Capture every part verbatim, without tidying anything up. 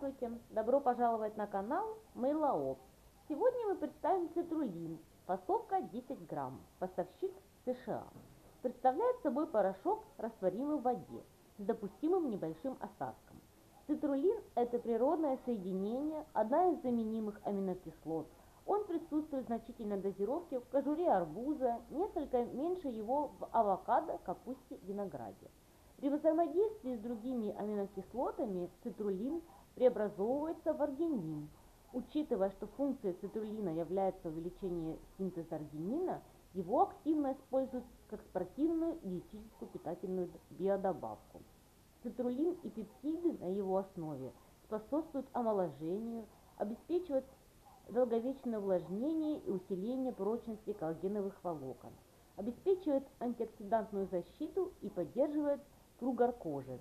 Здравствуйте! Добро пожаловать на канал Мейлаоп. Сегодня мы представим цитрулин. Фасовка десять грамм. Поставщик США. Представляет собой порошок, растворимый в воде, с допустимым небольшим осадком. Цитрулин – это природное соединение, одна из заменимых аминокислот. Он присутствует в значительной дозировке в кожуре арбуза, несколько меньше его в авокадо, капусте, винограде. При взаимодействии с другими аминокислотами цитрулин преобразовывается в аргинин. Учитывая, что функция цитрулина является увеличение синтеза аргинина, его активно используют как спортивную диетическую питательную биодобавку. Цитрулин и пептиды на его основе способствуют омоложению, обеспечивают долговечное увлажнение и усиление прочности коллагеновых волокон, обеспечивает антиоксидантную защиту и поддерживает кругор кожи.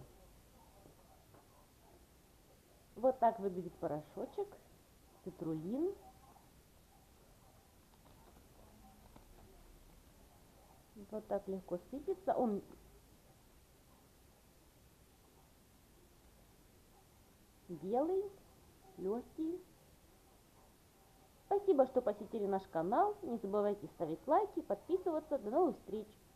Вот так выглядит порошочек, цитрулин. Вот так легко сыпется. Он белый, легкий. Спасибо, что посетили наш канал. Не забывайте ставить лайки, подписываться. До новых встреч!